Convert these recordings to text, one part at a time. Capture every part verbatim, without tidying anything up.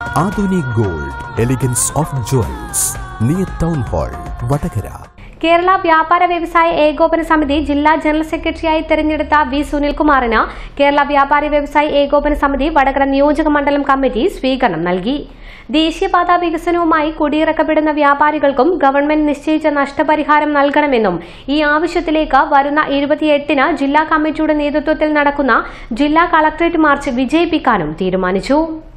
Adoni Gold, Elegance of Jewels, near Town Hall, Vatakara. Kerala വ്യാപാര വ്യവസായ ഏകോപന സമിതി ജില്ലാ ജനറൽ സെക്രട്ടറിയായി തെരഞ്ഞെടുത്ത വി സുനിൽകുമാറിന് കേരള വ്യാപാര വ്യവസായ ഏകോപന സമിതി വടകര നിയോജക മണ്ഡലം കമ്മിറ്റി സ്വീകരണം നൽകി. ദേശീയപാത വികസനവുമായി കുടിയിറക്കപ്പെടുന്ന വ്യാപാരികൾക്കും ഗവൺമെന്റ് നിശ്ചയിച്ച നഷ്ടപരിഹാരം നൽകണമെന്നും ഈ ആവശ്യത്തിലേക്ക് വരുന്ന ഇരുപത്തിയെട്ടിന് ജില്ലാ കമ്മിറ്റിയുടെ നേതൃത്വത്തിൽ നടക്കുന്ന ജില്ലാ കളക്ടറേറ്റ് മാർച്ച് വിജയിപ്പിക്കാനും തീരുമാനിച്ചു.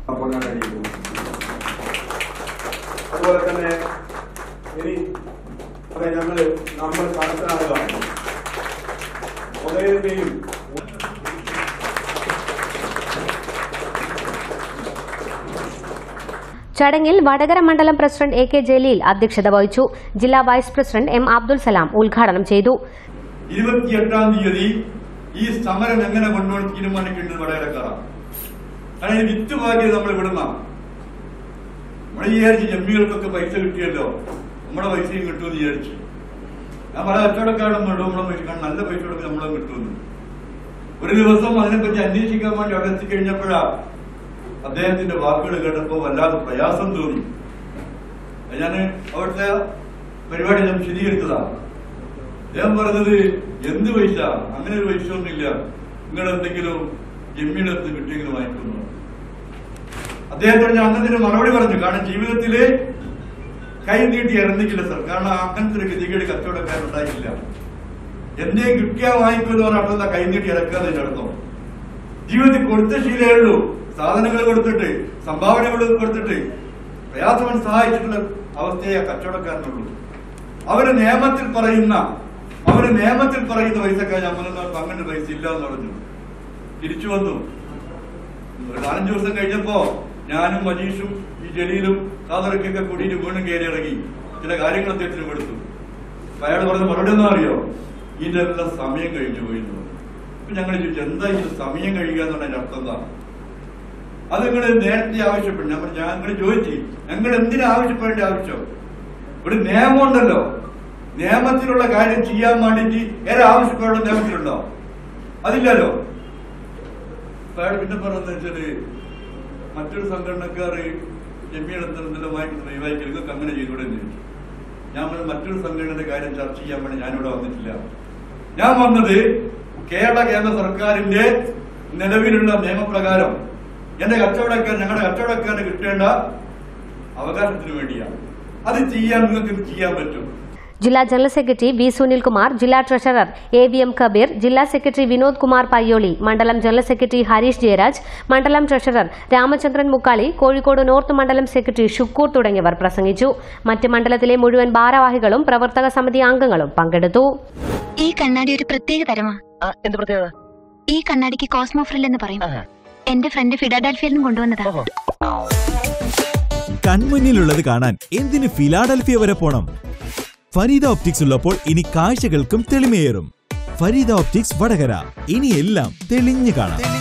ചടങ്ങിൽ വടകര മണ്ഡലം പ്രസിഡന്റ് എ കെ ജലീൽ അധ്യക്ഷത വഹിച്ചു. ജില്ലാ vice president M Abdul Salam ഉദ്ഘാടനം ചെയ്തു. ഇരുപത്തിയെട്ടാം തീയതി ഈ സമരം എങ്ങനെ കൊണ്ടുപോകാൻ തീരുമാനിക്കേണ്ടത് വടകരക്കാരാണ്. കാരണം വിത്ത് ഭാഗ്യം നമ്മൾ വിടുന്ന നമ്മൾ വിചാരിച്ച് ജമ്മികൾക്കൊക്കെ പൈസ കിട്ടിയല്ലോ, നമ്മുടെ പൈസയും കിട്ടുമെന്ന് വിചാരിച്ചു. ഞാൻ പല കച്ചവടക്കാരും കണ്ടു നമ്മളെ പൈസ നല്ല പൈസ കൊടുക്കുക നമ്മളെ കിട്ടുമെന്ന്. ഒരു ദിവസം അതിനെപ്പറ്റി അന്വേഷിക്കാൻ വേണ്ടി അവിടെ എത്തിക്കഴിഞ്ഞപ്പോഴാ അദ്ദേഹത്തിന്റെ വാക്കുകൾ കേട്ടപ്പോൾ വല്ലാതെ പ്രയാസം തോന്നി. ഞാൻ അവിടുത്തെ പരിപാടി ഞാൻ വിശദീകരിച്ചതാണ്. അദ്ദേഹം പറഞ്ഞത് എന്ത് പൈസ, അങ്ങനെ ഒരു പൈസ ഒന്നുമില്ല, നിങ്ങളെന്തെങ്കിലും ജമ്മിയിലെത്ത് കിട്ടിയെങ്കിലും വാങ്ങിക്കുന്നു. അദ്ദേഹത്തോട് ഞാൻ അന്നതിന് മറുപടി പറഞ്ഞു. കാരണം ജീവിതത്തില് കൈ നീട്ടി ഇറങ്ങിക്കില്ല സർ. കാരണം അങ്ങനത്തെ ഒരു ഗതികേട് കച്ചവടക്കാരുണ്ടായിട്ടില്ല. എന്തേ കിട്ടിയാ വാങ്ങിക്കുമെന്ന് പറഞ്ഞാൽ കൈ നീട്ടി ഇറക്കാതെ നടത്തും. ജീവിതത്തിൽ കൊടുത്ത ശീലേ ഉള്ളൂ. സാധനങ്ങൾ കൊടുത്തിട്ട് സംഭാവനകൾ കൊടുത്തിട്ട് പ്രയാസവൻ സഹായിച്ചിട്ടുള്ള അവസ്ഥയെ കച്ചവടക്കാരനുള്ളൂ. അവര് നിയമത്തിൽ പറയുന്ന അവര് നിയമത്തിൽ പറയുന്ന പൈസക്കാർ നമ്മളെന്നവർക്ക് അങ്ങനെ പൈസ ഇല്ല എന്ന് പറഞ്ഞു. തിരിച്ചു വന്നു. ഒരു നാലഞ്ചു ദിവസം കഴിഞ്ഞപ്പോ ഞാനും മനീഷും ഈ ജലീലും കാതറക്കൊക്കെ കൂടിയിട്ട് വീണ്ടും കയറി ഇറങ്ങി ചില കാര്യങ്ങൾ അദ്ദേഹത്തിന് കൊടുത്തു. അപ്പൊ അയാൾ പറഞ്ഞ മറുപടി എന്താ അറിയോ? ഇതിന്റെ എല്ലാം സമയം കഴിഞ്ഞു പോയി എന്ന് പറഞ്ഞു. അപ്പൊ ഞങ്ങൾ ചോദിച്ചു എന്താ ഇത് സമയം കഴിയുക എന്നുള്ളതിന്റെ അർത്ഥം എന്താ? അത് നിങ്ങൾ നേരത്തെ ആവശ്യപ്പെട്ടു. ഞാൻ ഞങ്ങൾ ചോദിച്ചു ഞങ്ങൾ എന്തിനാ ആവശ്യപ്പെടേണ്ട ആവശ്യം? ഒരു നിയമം ഉണ്ടല്ലോ, നിയമത്തിലുള്ള കാര്യം ചെയ്യാൻ വേണ്ടിട്ട് ഏറെ ആവശ്യപ്പെടേണ്ട നിയമത്തിലുണ്ടോ? അതില്ലല്ലോ. അയാൾ പിന്നെ പറഞ്ഞെന്ന് വെച്ചാല് മറ്റൊരു സംഘടനക്കാർ ജമ്മിയെടുത്തില്ല വായിക്കുന്ന വൈവായിക്കൽ നിങ്ങൾക്ക് അങ്ങനെ ചെയ്തുകൂടെ എന്ന് ചോദിച്ചു. ഞാൻ പറഞ്ഞ മറ്റൊരു സംഘടനയുടെ കാര്യം ചർച്ച ചെയ്യാൻ വേണ്ടി ഞാനിവിടെ വന്നിട്ടില്ല. ഞാൻ വന്നത് കേരള കേന്ദ്ര സർക്കാരിന്റെ നിലവിലുള്ള നിയമപ്രകാരം എന്റെ കച്ചവടക്കാരൻ ഞങ്ങളുടെ കച്ചവടക്കാരന് കിട്ടേണ്ട അവകാശത്തിന് വേണ്ടിയാണ്. അത് ചെയ്യാൻ നിങ്ങൾക്ക് ചെയ്യാൻ പറ്റും. ജില്ലാ ജനറൽ സെക്രട്ടറി വി സുനിൽകുമാർ, ജില്ലാ treasurer A V M Kabeer, ജില്ലാ സെക്രട്ടറി വിനോദ് കുമാർ പയ്യോളി, മണ്ഡലം ജനറൽ സെക്രട്ടറി ഹരീഷ് ജയരാജ്, മണ്ഡലം ട്രഷറർ രാമചന്ദ്രൻ മുക്കാളി, കോഴിക്കോട് നോർത്ത് മണ്ഡലം സെക്രട്ടറി ഷുക്കൂർ തുടങ്ങിയവർ പ്രസംഗിച്ചു. മറ്റ് മണ്ഡലത്തിലെ മുഴുവൻ ഭാരവാഹികളും പ്രവർത്തക സമിതി അംഗങ്ങളും പങ്കെടുത്തു. ഈ കണ്ണാടി ഒരു പ്രത്യേക തരമാ. ഈ കണ്ണാടിക്ക് കോസ്മോ ഫ്രിൽ എന്ന് പറയും. എന്റെ ഫ്രണ്ട് ഫിലാഡൽഫിയയിൽ നിന്ന് കൊണ്ടുവന്നതാ. കൺമുന്നിലുള്ളത് കാണാൻ എന്തിന് ഫിലാഡൽഫിയ വരെ പോണം? ഫരീദ ഓപ്റ്റിക്സ് ഉള്ളപ്പോൾ ഇനി കാഴ്ചകൾക്കും തെളിമയേറും. ഫരീദ ഓപ്റ്റിക്സ് വടകര, ഇനി എല്ലാം തെളിഞ്ഞു കാണാം.